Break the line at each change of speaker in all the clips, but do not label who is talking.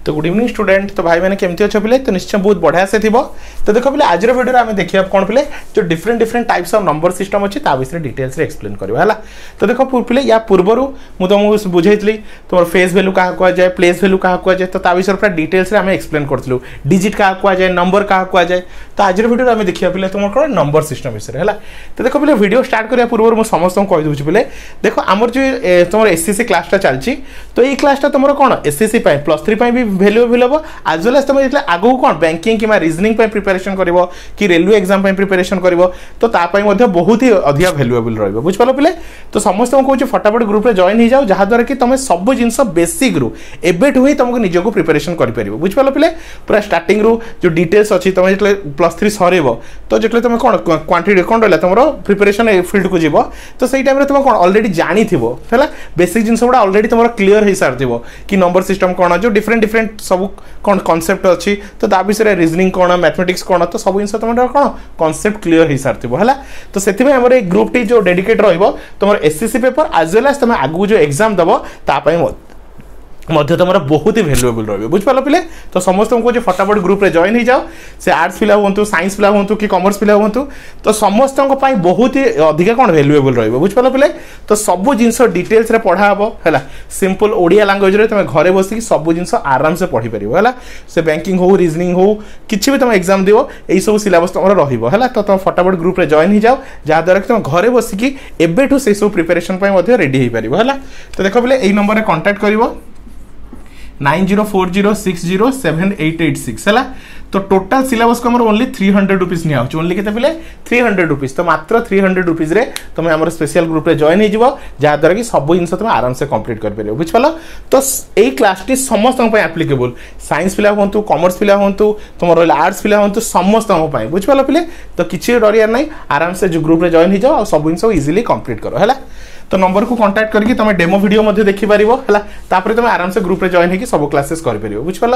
तो good evening student. तो भाई मैंने केमती अच्छे पिले तो निश्चय बहुत बढ़िया से थी। तो देखो पिले आज वीडियो आम देखिए कौन पिले जो different different types of number system अच्छी विषय डिटेल्स एक्सप्लेन करवा है। तो देखो पिले या पूर्वर मुझे तुमको बुझे तुम फेस वैल्यू क्या कहुए प्लेस वैल्यू क्या कहुए तो विषय पूरा डिटेल्स आम एक्सप्लेन करूँ डिजिट क्या कहुए नंबर क्या कहुए। तो आज वीडियो आम देखिए पिले तुम कौन नंबर सिस्टम विषय है। तो देखो पिले वीडियो स्टार्ट करने पूर्व मुझे समस्त कहीदे पिले देखो आमर जो तुम एससीसी क्लासटा चलती तो ये क्लासटा तुम कौन एससीसी +3 भी वैल्यूएबल हम आज वेल तुम आगू कौन बैंकिंग कि रीजनिंग प्रिपरेशन कर कि रेलवे एग्जाम प्रिपरेशन कर तो बहुत ही अधिक वैल्यूएबल रही बुझिपाल पिले। तो समस्त कहूँ फटाफट ग्रुप में जॉइन हो जाओ जहाद्वारा कि तुम सब जिनस बेसिक रू एबेठू ही तुमको निजक प्रिपरेशन कर बुझिपाल पिले पूरा स्टार्टिंग रू जो डिटेल्स अच्छी तुम जो +3 सरब तो जो तुम कौन क्वांटिटी कौन रहा तुम प्रिपरेशन फील्ड को जीव तो सही टाइम तुम कौन अलरेडी जानी है बेसिक जिनस गुड़ा अलरेडी तुम क्लीयर हो सारी कि नंबर सिस्टम कौन जो डिफरेंट डिफरेंट सब कौन कॉन्सेप्ट अच्छी तो ता विषय रीजनिंग कौन मैथमेटिक्स कौन तो सब जिन तुम कौन कॉन्सेप्ट क्लीयर हो सारी है। तो से ग्रुप टी जो डेडिकेट तुम एससीसी पेपर आज वेल एज तुम आगू जो एग्जाम दब तुम बहुत ही वैल्यूएबल रही बुझिपाल पिले। तो समस्त को फटाफट ग्रुप में जॉइन हो जाओ से आर्ट्स पिला हूँ साइंस पिला हूँ कि कॉमर्स पिला हूँ तो समस्त बहुत ही अधिक कौन वैल्यूएबल रही बुझिपाल पिले। तो सब जिनस डिटेल्स रे पढ़ा है सिंपल ओडिया लैंग्वेज रे तुम घरे बसिक सब जिनस आराम से पढ़ी पार है से बैंकिंग हो रीजनिंग हो किसी भी तुम एग्जाम दिव यही सब सिलेबस तुम रहा तो तुम फटाफट ग्रुप में जॉइन हो जाओ जहाद्वारा कि तुम घरे बसिक एबेठू से सब प्रिपरेशन रेडी हो पार है। तो देख पिले यही नंबर में कांटेक्ट कर 9040607886 है। तो टोटाल सिलेबस को ओनली 300 रुपीज निया ओनली के पिले 300 रुपीज तो मात्र 300 रुपीज रे तुम आम स्पेशल ग्रुप में जॉइन हो जहाद्वारा कि सब जिन तुम आराम से कंप्लीट कर पार बुझिपाल। तो यही क्लासटी समस्त एप्लिकेबल साइंस पिला हूँ कॉमर्स पिला हूँ तुम आर्ट्स पिला हूँ समस्त बुझिपाल पिले। तो किसी डरियार ना आराम से जो ग्रुप में जॉइन हो जाओ सब जिन इजिली कंप्लीट करो है। तो नंबर को कांटेक्ट करके तुम डेमो वीडियो देखि पारिबो हला तापर तुम आराम से ग्रुप रे जॉइन होगी सब क्लासेस कर पारिबो बुझिपाल।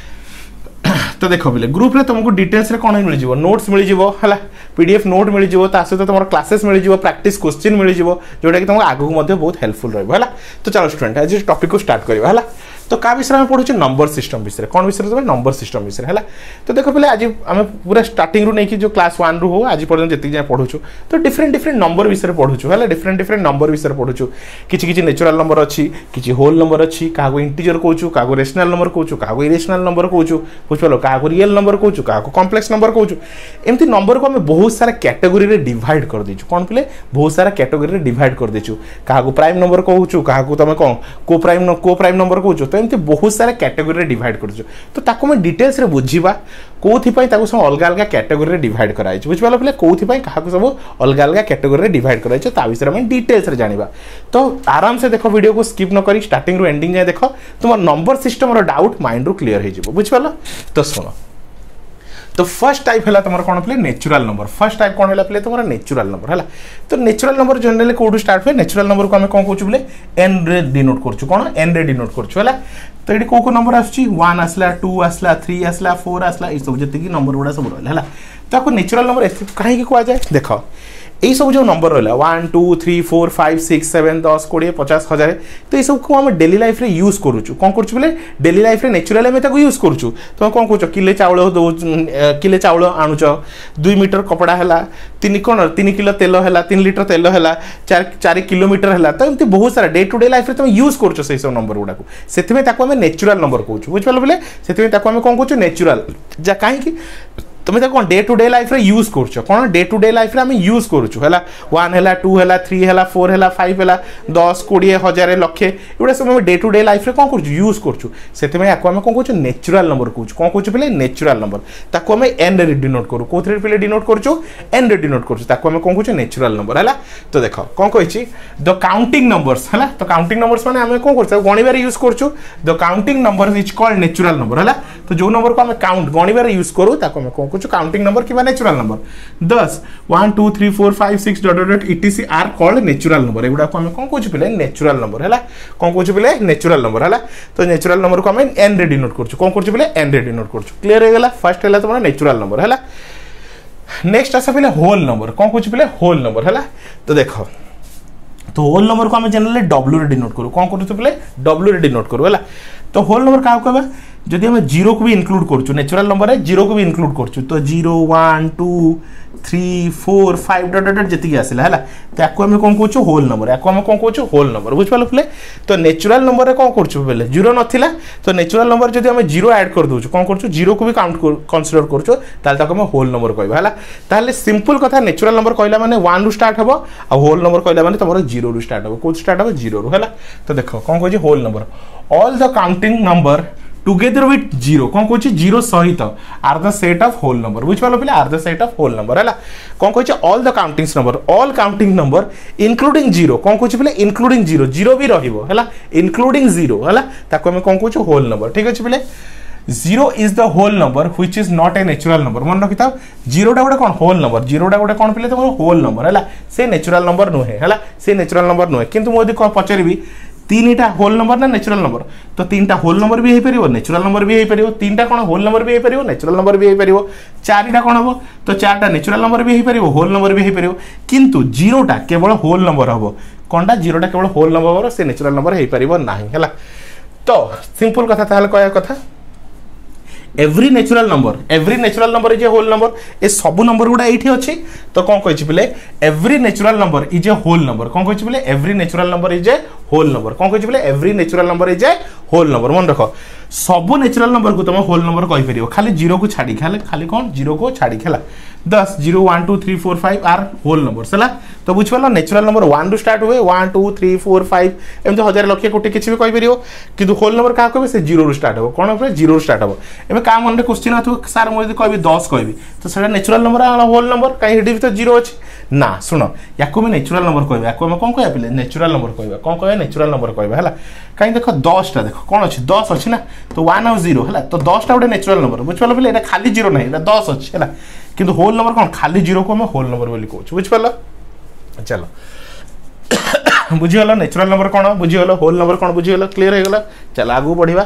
तो देखो बिले ग्रुप रे तुमको डिटेल्स रे कोन मिल जिवो नोट्स मिल जिवो हला पीडीएफ नोट मिल जिवो ता सहित तुम क्लासेस मिल जिवो प्रैक्टिस क्वेश्चन मिल जिवो जोटा कि तुमको आगु मध्ये बहुत हेल्पफुल रहबो हला। तो चलो स्टूडेंट आज टॉपिक को स्टार्ट करबा हला। तो का विषय में पढ़ु नंबर सिस्टम विषय कौन विषय तुम नंबर सिस्टम विषय है। तो देखो पहले आज आम पूरा स्टार्टिंग रू नहीं जो क्लास 1 रू हो आज पर्यटन जी जाए पढ़ु तो डिफरेंट डिफरेंट नंबर विषय पढ़ु है डिफरेंट डिफरेंट नंबर विषय पढ़ु किसी नेचुरल नंबर अच्छी किसी होल नंबर अच्छी क्या इंटीजर कहूँ क्या रेशनल नंबर कहूँ क्या इरेशनल नंबर कहूँ बुझिपाल क्या रियल नंबर कहूँ क्या कॉम्प्लेक्स नंबर कहूँ एमती नंबर को आम बहुत सारा कैटेगोरी रे डिवाइड कर देचु कौन पिले बहुत सारा कैटेगोरी रे डिवाइड कर देचु क्या प्राइम नंबर कहूँ क्या तुम कौन को प्राइम नंबर कहूँ तो एमती बहुत सारा कैटेगोरी रे डिवाइड कर तो ताको मैं डिटेल्स रे बुझीबा कोथि ताको सब अलग अलग कैटेगोरी रे डिवाइड कराई बुझिपाल पिले कोथि काहाको सब अलग अलग कैटेगोरी रे डिवाइड कराई ता विषय में डिटेल्स रे जानिबा। तो आराम से देखो वीडियो को स्किप न करी स्टार्टिंग रू एंडिंग जाए देखो तुम नंबर सिस्टम रो डाउट माइंड रू क्लियर हो जिवो बुझिपाल। तो सुनो तो फर्स्ट टाइप है तुम कौन पे नेचुरल नंबर फर्स्ट टाइप कौन है पे तुम नेचुरल नंबर है। तो नेचुरल नंबर जनरली कौटू स्टार्ट हुए नेचुरल नंबर को आम कौन कहूँ बोले एन रे डिनोट करूँ कौन एन रे डिनोट करूँ है। तो ये कौ नंबर आसूँ 1 आसला 2 आसला 3 आसला 4 आसला ये सब जी नंबर गुड़ा सब रहा है। तो आपको नेचुरल नंबर कहीं कहुए देख यही सब जो नंबर रहा 1 2 3 4 5 6 7 10 20 50 1000 तो ये सब को हम डेली लाइफ रे यूज करूँ कौन करूँ बोले डेली लाइफ रे नेचुरल आम यूज करूँ। तुम कौन कौच किले चाउल दौ किले चाउल आणुच 2 मीटर कपड़ा है 3 किलो तेल है 3 लिटर तेल है 4 किलोमीटर है तो एमती बहुत सारा डे टू डे लाइफ रे तुम यूज करूँ से सब नंबर गुड़ा से नेचुरल नंबर कहूँ बुझिपाल बोले से कौन कहूँ नेचुरल जा कहीं तुम कौन डे टू डे लाइफ रे यूज करूँ कौन डे टू डे लाइफ रे आम यूज करूँ है 1 है 2 है 3 है 4 है 5 है 10 20 1000 लक्षे एगुड़ा सब डे टू डे लाइफ रे कौन करूँ यूज करूँ से कौन कहूँ नेचुरल नंबर कहूँ कौन कहूँ पे नेचुरल नंबर ताको आम एन रे डिनोट करूँ कौन पे डिनोट करूँ एन रे डिनोट करूँ ताको आम कौन कहूँ नेचुरल नंबर है। तो देख कौन कही द काउंटिंग नंबर्स है तो काउंटिंग नंबर्स मैंने आम कौन कर गणिबार यूज करूँ the counting number is called natural number है। तो जो नंबर को आम काउंट गणिबार यूज करूँ ताको आम कौन कहूँ काउंटिंग नंबर कि natural number 10 1 2 3 4 5 6 dot etc are called natural number एगुड़ा को आम कौन कहूँ पे नेचुरल नंबर है कौन कहूँ पे नेचुरल नंबर है। तो नेचुरल नंबर को आम एन रे डिनोट करूँ कौन करूँ पे एन रे डिनोट करूँ क्लियर हो गला फर्स्ट है तुम नेचुरल नंबर है। नेक्स्ट आस पे होल नंबर कौन कहूँ पे होल नंबर है। तो देख तो होल नंबर को आम जनरली डब्ल्यू रे डिनोट करूँ कौन करूँ पे डब्ल्यू रे डिनोट करूँ है। तो होल नंबर क्या कहवा जदि आम जीरो को भी इनक्लूड करूँ नेचुरल नंबर है जीरो को भी इनक्लूड करूँ तो 0 1 2 3 4 5 डट डट जी आसला है तो आम कौन कौच होल नंबर या कौन कौच होल नंबर बुझिपाल पे तो नेचुरल नंबर में कौन कर जीरो नाला तो नेचुरल नंबर जब आम जीरो ऐड कर दूँ कौन कर जीरो को भी काउंट कनसीडर करें होल नंबर कहवा सिंपल कथा नेचुरल नंबर कहला माने 1 रु स्टार्ट हम आ होल नंबर कहला माने तुम 0 रु स्टार्ट हम कौन स्टार्ट हम 0 रु है तो देख कौन कह whole number all the counting number together with zero कौन कह जीरो सहित are the set of whole number बुझिपाल पे are the set of whole number है कौन कह all the countings number all counting number including zero कौन कह पे इंक्लूडिंग जीरो जीरो भी रहिबो है इंक्लूडिंग जीरो है ताको हम कौन कह होल नंबर ठीक अच्छे पे zero is the whole number which is not a natural number मन रखी था जीरोटा गोटे कौन होल नंबर जीरोटा गोटे कौन पे तुम होल नंबर है से नेचुरल नंबर नुहे है से नेचुरल नंबर नुहे किंतु मुझे पचारि तीनटा होल नंबर ना नेचुरल नंबर तो तीनटा होल नंबर भी हो नेचुरल नंबर भी हो तीनटा कौन होल नंबर भी हो नेचुरल नंबर भी हो चारिटा कौन हम तो चारटा नेचुरल नंबर भी हो होल नंबर भी हो किंतु जीरोटा केवल होल नंबर हम कौनटा जीरोटा केवल होल नंबर से नेचुरल नंबर हो पार ना तो सिंपल कथा ताहले कहया कथा every natural number is a whole number ए सब नंबर गुड़ा ये अच्छी तो कौन कही पे every natural number is a whole number कौन कही पे every natural number is a whole number कौन कही पे every natural number is a whole number मन रख सब नेचुरल नंबर को तुम होल नंबर कहीपर खाली जीरो को छाड़ी खाली कौन जीरो को छाड़ी 10 0 1 2 3 4 5 आर होल नंबर है तो बुझिपाल नेचुरल नंबर 1 रु स्टार्ट हुए 1 2 3 4 5 एमती हजार लक्ष कोटी किसी भी कहीपर कि होल नंबर क्या कहे से 0 रु स्टार्ट हो कौन पे 0 रु स्टार्ट हो एवं क्या मन में क्वेश्चन आथो सार मुझे कह 10 कह तो sir natural number whole number कहीं भी तो 0 अच्छे ना शुण या नेचुरल नंबर कहवा या कौन कह पे नेचुरल नंबर कहवा कौन कह नेचुरल नंबर कहवा है कहीं देख 10टा देख कौन अच्छे 10 अच्छी ना तो 1 और 0 है तो 10टा गोटे नेचुरल नंबर बुझिपाल पे खाली जीरो ना 10 अच्छे है किंतु होल नंबर कौन खाली जीरो को हमें होल नंबर बोली कहूँ बुझिपाल चलो बुझीगल नेचुरल नंबर कौन बुझीगल होल नंबर कौन बुझीगल क्लीयर हो गला चलो आगू बढ़िया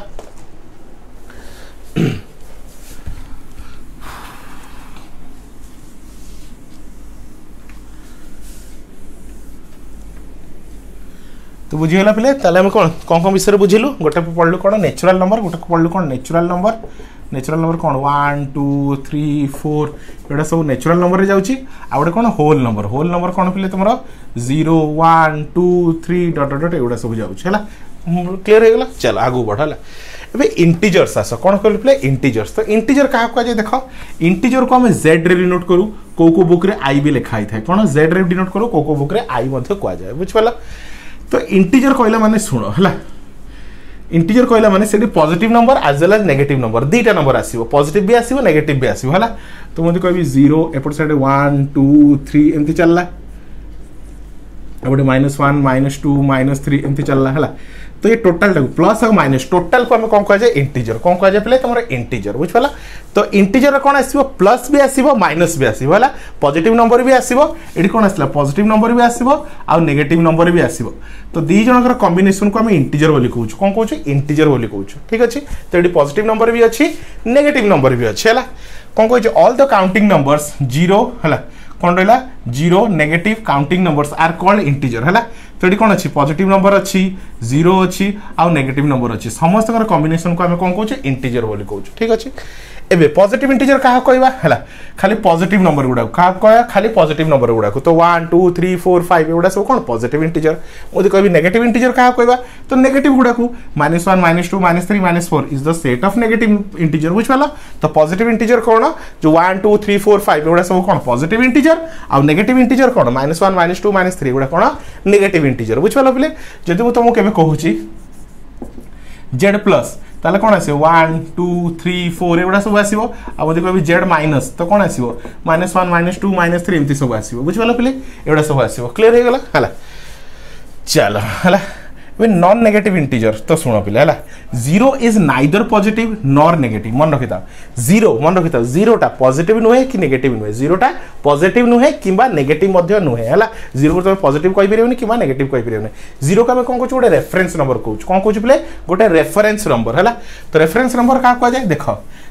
तो बुझीगला पे ताले कौन कौन कौन विषय बुझिलु गोटे पढ़लु कौन नेचुरल नंबर गोटे पढ़लु कौन नेचुरल नंबर कौन 1 2 3 4 एटा सब नेचुरल नंबर रे जाउची आ गोटे कौन होल नंबर कौन पे तुम 0 1 2 3 डट डट एटा सब जाउची है क्लियर हो गला चल आगू बढ़ है एबे इंटीजर्स आस कौन कर पे इंटीजर्स तो इंटीजर क्या कह देख इंटीजर को आम जेड रे डिनोट करूँ को बुक रे आई भी लिखाई था कौन जेड रे डिनोट करूँ को बुक रे आई कह जाए बुझिपाल तो इंटीजर कहला माने शुण है इंटीजर कहला माने से positive number as well as negative number दुईटा नंबर आसीबो पॉजिटिव भी आसीबो नेगेटिव भी आसीबो है तो मुझे कहबी 0 एपट साइड 1 2 3 एमती चलला एपटे -1 -2 -3 एमती चलला है तो ये टोटल प्लस और माइनस टोटल को हमें कौन कह जाए इंटीजर कौन कह जाए पे तुम इंटीजर बुझिपाला तो इंटीजर कौन आसो प्लस भी आसो माइनस भी आसो है पॉजिटिव नंबर भी आसो ये कौन आसला पॉजिटिव नंबर भी आसो आ नेगेटिव नंबर भी आसो तो दी जनकर कॉम्बिनेशन को आम इंटीजर बोली कहूँ कौन कहूँ इंटीजर बोली कहूँ ठीक अच्छे तो ये पॉजिटिव नंबर भी अच्छी नेगेटिव नंबर भी अच्छे है कौन कहूँ all the counting numbers zero है कौन रहा zero negative counting numbers are called integer है तो ये कौन अच्छी पॉजिटिव नंबर अच्छी जीरो अच्छी आउ नेगेटिव नंबर अच्छी समस्त कॉम्बिनेशन को आम कौन कहूँ इंटीजर बोली कहूँ ठीक अच्छे एबे पॉजिटिव इंटीजर क्या कहवा है खाली पॉजिटिव नंबर गुड़ा क्या कह खाली पॉजिटिव नंबर गुड़ा तो 1 2 3 4 5 एगुड़ा सब कौन पॉजिटिव इंटीजर मुझे कहबी नेगेटिव इंटीजर क्या कहवा तो नेगेटिव गुड़ा को -1 -2 -3 -4 is the set of negative integer बुझिपाल तो पॉजिटिव इंटीजर कौन जो 1 2 3 4 5 एगुड़ा सब कौन पॉजिटिव इंटीजर आ नेगेटिव इंटीजर कौन -1 -2 -3 एगुड़ा कौन नेगेटिव इंटीजर बुझिपाल पे जदि मुझे तुमको केबे कहूची जेड प्लस ताले कौन आसो 1 2 3 4 एगुड़ा सब आसो मुझे कहबी जेड माइनस तो कौन आसो -1 -2 -3 एमती सब आसो बुझिपाल पे एगुड़ा सब आसो क्लियर हो गला है चलो है नॉन नेगेटिव इंटीजर तो शुण पे है zero is neither positive nor negative मन रखी था जीरोटा पॉजिटिव नुहे कि नेगेटिव नुहे जीरोटा पॉजिटिव नुहे कि नेगेटिव नुहे है जीरो को तुम पॉजिटिव कही पारे कि नेगेटिव कही पारे जीरो को आम कौन कहूँ गोटे रेफरेन्स नंबर कहूँ कौन कहूँ पे गोटे रेफरेन्स नंबर है तो रेफरेन्स नंबर क्या कह जाए देख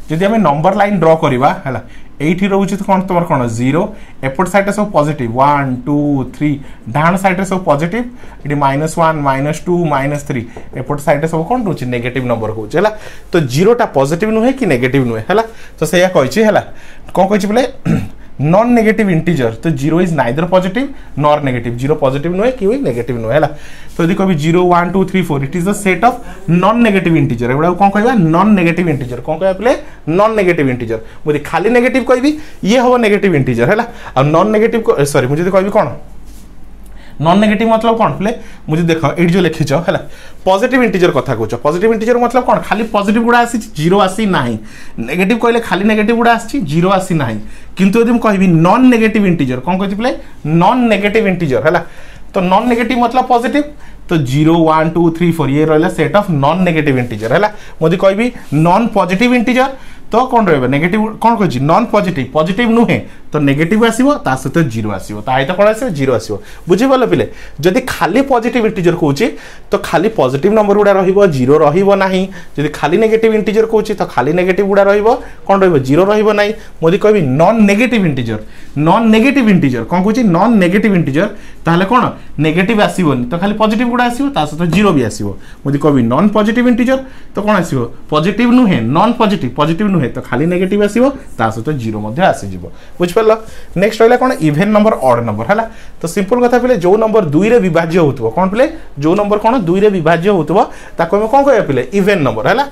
जदि आम नंबर लाइन ड्र करवा है ये रोचे कौन तुम कौन 0 एपट साइड सब पॉजिटिव 1 2 3 डाण साइड सब पॉजिटिव ये -1 -2 -3 एपट साइड सब कौन रोचे नेगेटिव नंबर होचे है तो 0 टा पॉजिटिव नुहे कि नेगेटिव नुहे है तो से है कौन कही बोले नॉन नेगेटिव इंटीजर तो 0 is neither positive nor negative 0 positive नुहे कि नेगेटिव नुहे है तो यदि कभी 0 1 2 3 4 it is the set of non negative integer एगुड़ा कौन कहवा नॉन नेगेटिव इंटीजर कौन कहवा बोले नॉन नेगेटिव इंटीजर मुझे खाली नेगेटिव कहबी ये हम नेगेटिव इंटीजर है और नॉन नेगेटिव सॉरी मुझे कहबी कौन नॉन नेगेटिव मतलब कौन बोले मुझे देख ये जो लिखिच है पॉजिटिव इंटीजर कथा कौच पॉजिटिव इंटीजर मतलब कौन खाली पॉजिटिव गुड़ा आसी 0 आसी ना नेगेटिव कहले खाली नेगेटिव गुड़ा आसी 0 आसी ना किंतु यदि कहबी नॉन नेगेटिव इंटीजर कौन कहती बोले नॉन नेगेटिव इंटीजर है तो नॉन नेगेटिव मतलब पॉजिटिव तो 0 1 2 3 4 ये रहा set of non negative integer है मुझे कहबी नॉन पॉजिटिव इंटीजर तो कौन रहा नेगेटिव कौन कह नॉन पॉजिटिव पॉजिटिव नुहे तो नेगेटिव आसो ता सहित 0 आसो तो कौन आस 0 आसो बुझीपाल पिले जदि खाली पॉजिटिव इंटीजर कहूँ तो खाली पॉजिटिव नंबर गुड़ा रो रहा जदि खाली नेगेटिव इंटीजर कहूँ तो खाली नेगेटिव गुड़ा कौन रो रहा मुझे कहबी नॉन नेगेटिव इंटीजर कौन कहूँ नॉन नेगेटिव इंटीजर ताहले कौन नेगेटिव आसोनी तो खाली पॉजिटिव गुड़ा आसो ता सहित 0 भी आसो मुझे कहबी नॉन पॉजिटिव इंटीजर तो कौन आसो पॉजिटिव नुहे नॉन पॉजिटिव नुहे तो खाली नेगेटिव आसो ता सहित 0 आसीज बुझिपार नेक्स्ट रहा कौन इवेन नंबर ऑड नंबर है तो सिंपल कथा पे जो नंबर 2 रे विभाज्य होतबो कौन पे जो नंबर कौन 2 रे विभाज्य होतबो ताको हम कौन कहया पे इवेन नंबर है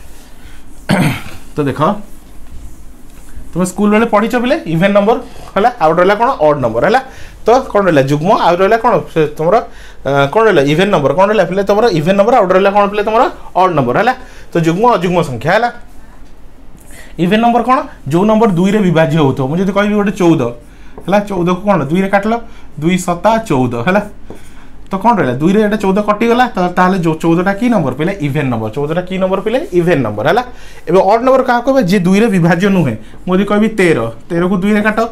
तो देखो तुम स्कूल बेले पढ़ीच पे इवेन नंबर है आउट रहा कौन ऑड नंबर है तो कौन रहा जुग्म आउट रहा कौन तुम कौन रहा इवेन नंबर कौन रहा पे तुम इवेन नंबर आउट रहा कौन पे तुम ऑड नंबर है तो जुग्म अजुग्म संख्या है इवेन नंबर कौन जो नंबर 2 रे विभाज्य होतो मुझे तो कहबी गोटे 14 है 14 को कौन 2 रे काटल 2 7 14 है तो कौन रहा 2 रे 14 कटिगला तो जो 14टा की नंबर पे इवेन नंबर 14टा की नंबर पे इवेन नंबर है एवं ऑड नंबर क्या कहबे जे 2 रे विभाज्य नुहे मुझे कहबी 13 को 2 रे काट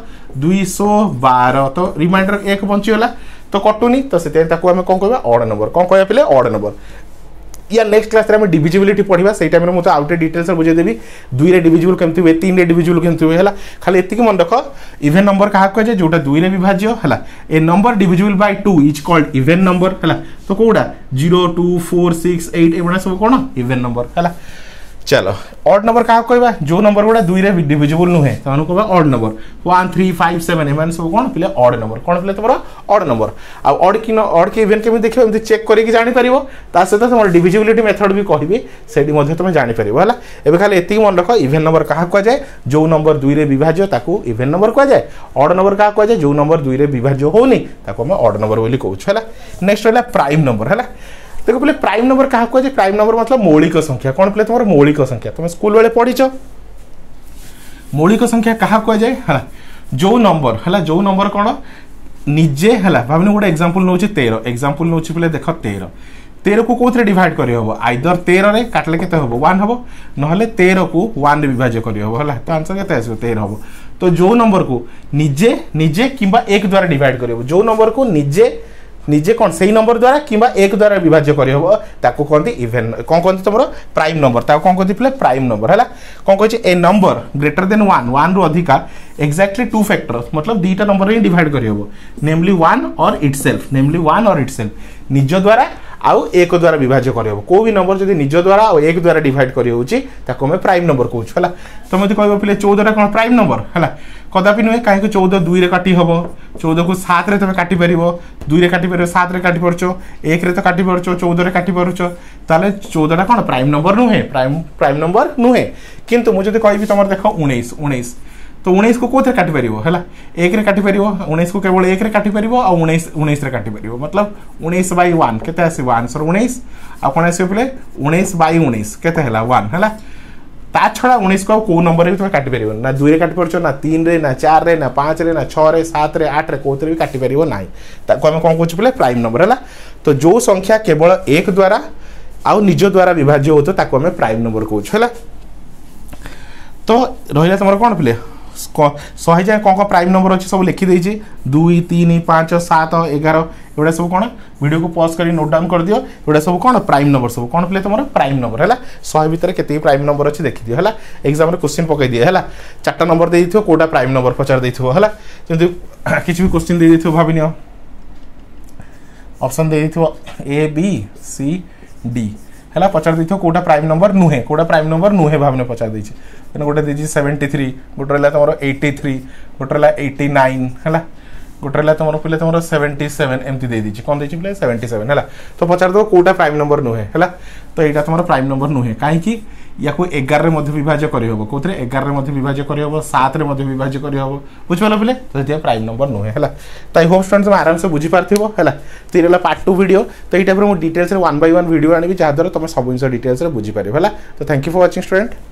212 तो रिमाइंडर 1 बंचीगला तो कटुनी तो से कौन कहबा ऑड नंबर कौन कहया पे ऑड नंबर या नेक्स्ट क्लास रे हम डिविजिबिलिटी पढ़िबा सेई टाइम रे मु तो आउटे डिटेल्स बुझे देबी 2 रे डिविजिबल केमति हुए 3 रे डिविजिबल केमति हुए हला खाली एतिकी मन रख इवेन नंबर कहा कह जे जोटा 2 रे विभाज्य हला a number divisible by 2 is called even number हला तो कोडा 0 2 4 6 8 एबडा सब कोन इवेन नंबर हला चलो ऑड नंबर क्या कहबा जो नंबर गुड़ा 2 रे डिविजिबल नुहे तो कहबा ऑड नंबर 1 3 5 7 एमान सब कोन पिले ऑड नंबर कोन पिले तमरा ऑड नंबर आ ऑड के इवेन केमि देखियो एमति चेक करि कि जानि परिबो ता सहित तमर डिविजिबिलिटी मेथड भी कहबी सेडी मध्ये तमे जानि परिबो हला एबे खाली एति मन रख इवेन नंबर कहा कह जाय जो नंबर 2 रे विभाज्य ताकू इवेन नंबर कह जाय ऑड नंबर कहा कह जाय जो नंबर 2 रे विभाज्य होनी ताकू हम ऑड नंबर बोली कहू छला नेक्स्ट हला प्राइम नंबर हला देखो बोले प्राइम नंबर क्या कह प्राइम नंबर मतलब मौलिक संख्या कौन पे तुम मौलिक संख्या तुम स्कूल बेले पढ़ीच मौलिक संख्या क्या कह जाए है जो नंबर है जो नंबर कौन निजे है भावने गोटे एग्जांपल नौ 13 एग्जांपल नौ पे देख 13 को कौन डिवाइड कर आइदर 13 रे काटले केते हबो 1 हबो नहले 13 को 1 रे विभाज्य कर हबो हला तो आंसर केते आसो 13 हबो तो जो नंबर को निजे निजे किंबा 1 द्वारा डिवाइड कर जो नंबर को निजे कौन से नंबर द्वारा किंबा 1 द्वारा विभाज्य कर ताको कहते इवेन कौन कहते तुम प्राइम नंबर ताको कौन कहते प्राइम नंबर है कौन कहे ए नंबर ग्रेटर देन 1 रु अधिका एक्जाक्टली 2 फैक्टर मतलब 2टा नंबर रे डिवाइड कर नेमली 1 और इटसेल्फ निज द्वारा आउ 1 द्वारा विभाज्य कर को भी नंबर जदि निज द्वारा और 1 द्वारा डिवाइड कर हमें प्राइम नंबर कहूँ है तुम यदि कह पे 14 कौन प्राइम नंबर है कदापि नुहे कहीं 14 2 रे काटी हम 14 को 7 रे तुम काटी पार 2 रे काटी पार 7 रे काटी पार्छ 1 रे तो काटी पार्छ 14 रे काटी पार्छ ताले 14टा कौन प्राइम नंबर नुहे प्राइम नंबर नुहे किंतु मुझे कहि तुम देख 19 तो 19 को कौन काटी पार है 1 रे काटी पार 19 को केवल 1 रे काटी पार और 19 रे काटी पार मतलब 19/1 केते आसीबो आंसर 19 आ कोन आसीबो पले 19/19 केते हला 1 हला ता छड़ा 19 को को नंबर रे तुम काटी पार ना 2 रे काटी पारछ ना 3 रे ना 4 रे ना 5 रे ना 6 रे 7 रे 8 रे कोते भी काटी पार नाही ताको हम कोन कहू पले प्राइम नंबर हला तो जो संख्या केवल 1 द्वारा आ निज द्वारा विभाज्य होतो ताको हम प्राइम नंबर कहू हला तो रहिला तुम कौन पे शहे जाए कौन प्राइम नंबर अच्छे सब लिखिदे 2 3 5 7 11 एगुड़ा सब कौन वीडियो को पॉज कर नोट डाउन कर दियो एगुड़ा सब कौन प्राइम नंबर सब कौन पे तुम प्राइम नंबर है 100 भितर के प्राइम नंबर अच्छे देखी दियो है एग्जाम क्वेश्चन पकई दिए है 4टा नंबर दे कोटा प्राइम नंबर पचार देथिबो है किसी भी क्वेश्चन दे देथिबो भाभी नियो ऑप्शन दे देथिबो ए बी सी डी है पचार देथिबो कोटा प्राइम नंबर नुहे कोटा प्राइम नंबर नुहे भावने पचार देछि गोटे देछि 73 गोटे रहा तुम 83 गोटे रहा 89 है गोटे रहा तुम पे तुम 77 एमती दे दीजिए कौन देखिए पे 77 है तो पचार दो कोटा प्राइम नंबर नुहे है तो यहाँ तुम प्राइम नंबर नुहे कहीं या 11 विभाज्य करहब कौन 11 विभाज्य करहब 7 विभाज्य करहब बुझिपाल पे तो प्राइम नंबर नुहे है तो आई होप स्टूडेंट्स आराम से बुझीपार है तो ये पार्ट 2 वीडियो तो ये टाइप डिटेल्स 1 by 1 वीडियो आनी जहाँद्वारा तुम सब जिन डिटेल्स बुझीपार है तो thank you for watching student.